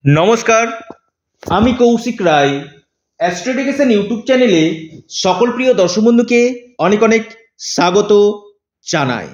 নমস্কার, আমি কৌশিক রায়। অ্যাস্ট্রোডিকেশন ইউটিউব চ্যানেলে সকল প্রিয় দর্শক বন্ধুকে অনেক অনেক স্বাগত জানাই।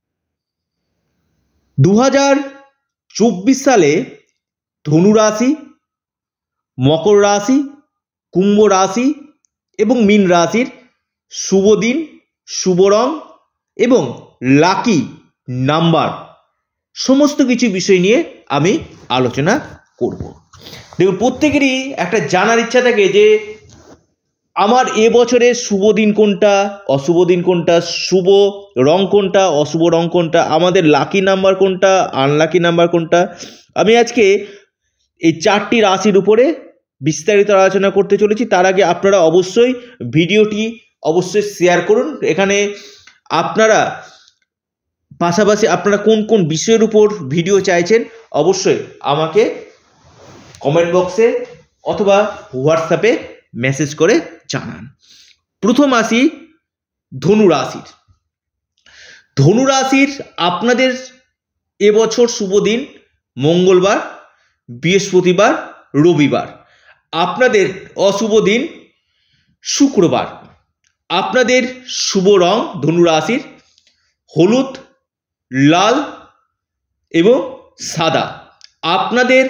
2024 সালে ধনু রাশি, মকর রাশি, কুম্ভ রাশি এবং মীন রাশির শুভ দিন, শুভ রং এবং লাকি নাম্বার সমস্ত কিছু বিষয় নিয়ে আমি আলোচনা করব। দেখুন, প্রত্যেকেরই একটা জানার ইচ্ছা থাকে যে আমার এবছরের শুভ দিন কোনটা, অশুভ দিন কোনটা, শুভ রং কোনটা, অশুভ রং কোনটা, আমাদের লাকি নাম্বার কোনটা, আনলাকি নাম্বার কোনটা। আমি আজকে এই 4টি রাশির উপরে বিস্তারিত আলোচনা করতে চলেছি। তার আগে আপনারা অবশ্যই ভিডিওটি অবশ্যই শেয়ার করুন। এখানে আপনারা পাশাপাশি আপনারা কোন কোন বিষয়ের উপর ভিডিও চাইছেন অবশ্যই আমাকে কমেন্ট বক্সে অথবা হোয়াটসঅ্যাপে মেসেজ করে জানান। প্রথম আসি ধনু রাশির। ধনু রাশির আপনাদের এবছর শুভ দিন মঙ্গলবার, বৃহস্পতিবার, রবিবার। আপনাদের অশুভ দিন শুক্রবার। আপনাদের শুভ রং ধনু রাশির হলুদ, লাল এবং সাদা। আপনাদের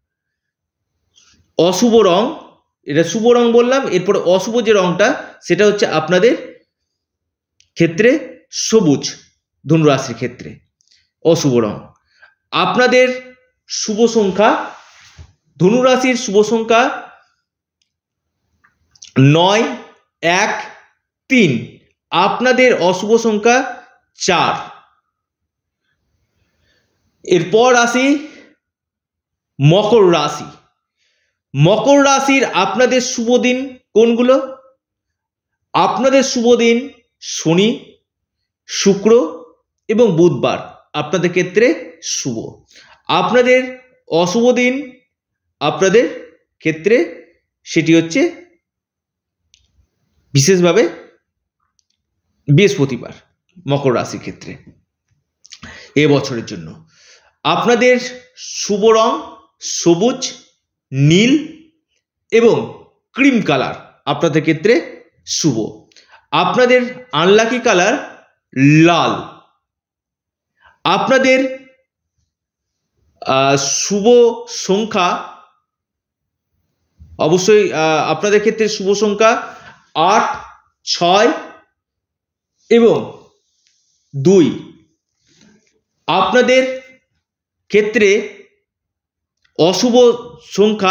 অশুভ রং, এটা শুভ রং বললাম, এরপরে অশুভ যে রংটা সেটা হচ্ছে আপনাদের ক্ষেত্রে সবুজ। ধনুরাশির ক্ষেত্রে অশুভ রং। আপনাদের শুভ সংখ্যা, ধনুরাশির শুভ সংখ্যা 9, 1, 3। আপনাদের অশুভ সংখ্যা 4। এরপর আসি মকর রাশি। মকর রাশির আপনাদের শুভ দিন কোনগুলো? আপনাদের শুভ দিন শনি, শুক্র এবং বুধবার আপনাদের ক্ষেত্রে শুভ। আপনাদের অশুভ দিন আপনাদের ক্ষেত্রে সেটি হচ্ছে বিশেষভাবে বৃহস্পতিবার মকর রাশির ক্ষেত্রে এবছরের জন্য। আপনাদের শুভ রং সবুজ, নীল এবং ক্রিম কালার আপনাদের ক্ষেত্রে শুভ। আপনাদের আনলাকি কালার লাল। আপনাদের শুভ সংখ্যা অবশ্যই আপনাদের ক্ষেত্রে শুভ সংখ্যা 8, 6 এবং 2। আপনাদের ক্ষেত্রে অশুভ সংখ্যা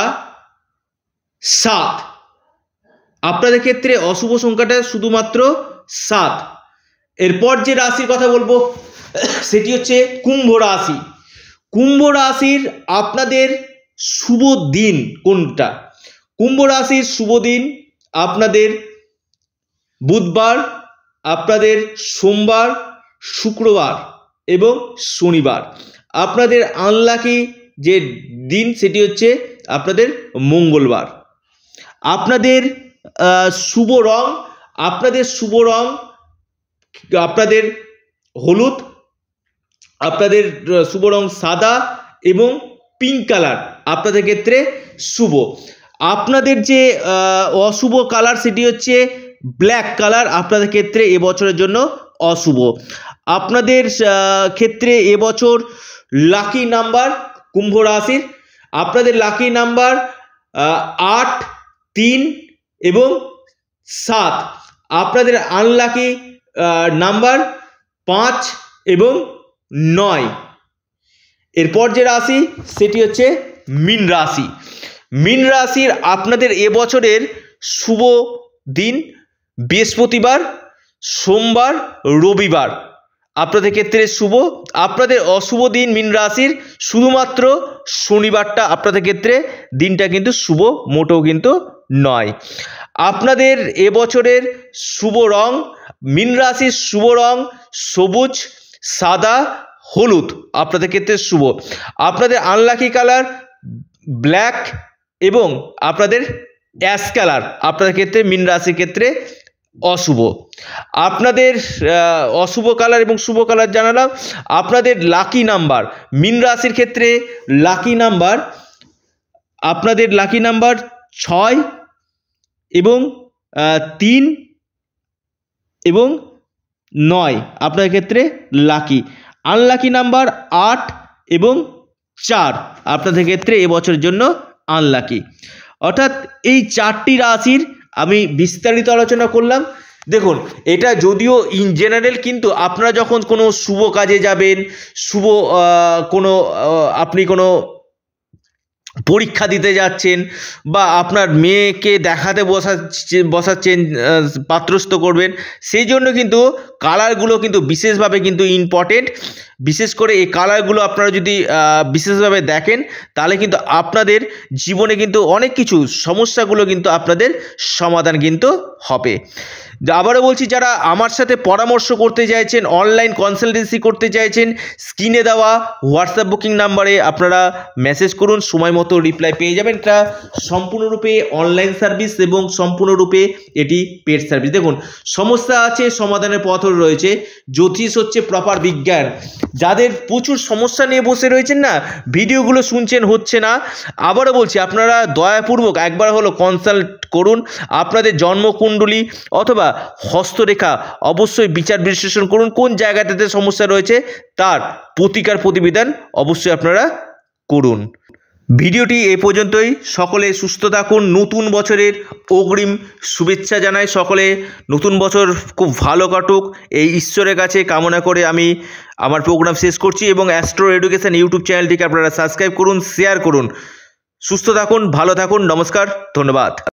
7। আপনাদের ক্ষেত্রে অশুভ সংখ্যাটা শুধুমাত্র 7। এরপর যে রাশির কথা বলবো সেটি হচ্ছে কুম্ভ রাশি। কুম্ভ রাশির আপনাদের শুভ দিন কোনটা? কুম্ভ রাশির শুভ দিন আপনাদের বুধবার, আপনাদের সোমবার, শুক্রবার এবং শনিবার। আপনাদের আনলাকি যে দিন সেটি হচ্ছে আপনাদের মঙ্গলবার। আপনাদের শুভ রং, আপনাদের শুভ রং আপনাদের হলুদ, আপনাদের শুভ রং সাদা এবং পিঙ্ক কালার আপনাদের ক্ষেত্রে শুভ। আপনাদের যে অশুভ কালার সেটি হচ্ছে ব্ল্যাক কালার আপনাদের ক্ষেত্রে এবছরের জন্য অশুভ। আপনাদের ক্ষেত্রে এবছর লাকি নাম্বার কুম্ভ রাশির আপনাদের লাকি নাম্বার 8, 3 এবং 7। আপনাদের আনলাকি নাম্বার 5 এবং 9। এরপর যে রাশি সেটি হচ্ছে মীন রাশি। মীন রাশির আপনাদের এবছরের শুভ দিন বৃহস্পতিবার, সোমবার, রবিবার আপনাদের ক্ষেত্রে শুভ। আপনাদের অশুভ দিন মীন রাশির শুধুমাত্র শনিবারটা আপনাদের ক্ষেত্রে দিনটা কিন্তু শুভ মোটেও কিন্তু নয়। আপনাদের এবছরের শুভ রং, মীন রাশির শুভ রং সবুজ, সাদা, হলুদ আপনাদের ক্ষেত্রে শুভ। আপনাদের আনলাকি কালার ব্ল্যাক এবং আপনাদের অ্যাশ কালার আপনাদের ক্ষেত্রে মীন রাশির ক্ষেত্রে অশুভ। আপনাদের অশুভ কালার এবং শুভ কালার জানালাম। আপনাদের লাকি নাম্বার মীন রাশির ক্ষেত্রে লাকি নাম্বার আপনাদের লাকি নাম্বার 6 এবং 3 এবং 9 আপনাদের ক্ষেত্রে লাকি। আনলাকি নাম্বার 8 এবং 4 আপনাদের ক্ষেত্রে এবছরের জন্য আনলাকি। অর্থাৎ এই 4টি রাশির আমি বিস্তারিত আলোচনা করলাম। দেখুন, এটা যদিও ইন জেনারেল, কিন্তু আপনারা যখন কোনো শুভ কাজে যাবেন, শুভ আপনি কোনো পরীক্ষা দিতে যাচ্ছেন, বা আপনার মেয়েকে দেখাতে বসাচ্ছেন, পাত্রস্থ করবেন, সেই জন্য কিন্তু কালারগুলো কিন্তু বিশেষভাবে কিন্তু ইম্পর্টেন্ট। বিশেষ করে এই কালারগুলো আপনারা যদি বিশেষভাবে দেখেন, তাহলে কিন্তু আপনাদের জীবনে কিন্তু অনেক কিছু সমস্যাগুলো কিন্তু আপনাদের সমাধান কিন্তু হবে। আবারও বলছি, যারা আমার সাথে পরামর্শ করতে চাইছেন, অনলাইন কনসালটেন্সি করতে চাইছেন, স্ক্রিনে দেওয়া হোয়াটসঅ্যাপ বুকিং নাম্বারে আপনারা মেসেজ করুন, সময় মতো রিপ্লাই পেয়ে যাবেন। এটা সম্পূর্ণরূপে অনলাইন সার্ভিস এবং সম্পূর্ণরূপে এটি পেড সার্ভিস। দেখুন, সমস্যা আছে, সমাধানের পথও রয়েছে। জ্যোতিষ হচ্ছে প্রপার বিজ্ঞান। যাদের প্রচুর সমস্যা নিয়ে বসে রয়েছেন না, ভিডিওগুলো শুনছেন, হচ্ছে না, আবারও বলছি, আপনারা দয়াপূর্বক একবার হলো কনসাল্ট করুন। আপনাদের জন্মকুণ্ডলী অথবা হস্তরেখা অবশ্যই বিচার বিশ্লেষণ করুন, কোন জায়গাটাতে সমস্যা রয়েছে তার প্রতিকার প্রতিবিধান অবশ্যই আপনারা করুন। ভিডিওটি এ পর্যন্তই। সকলে সুস্থ থাকুন। নতুন বছরের অগ্রিম শুভেচ্ছা জানাই। সকলে নতুন বছর খুব ভালো কাটুক, এই ঈশ্বরের কাছে কামনা করে আমি আমার প্রোগ্রাম শেষ করছি। এবং অ্যাস্ট্রো এডুকেশন ইউটিউব চ্যানেলটিকে আপনারা সাবস্ক্রাইব করুন, শেয়ার করুন। সুস্থ থাকুন, ভালো থাকুন। নমস্কার, ধন্যবাদ।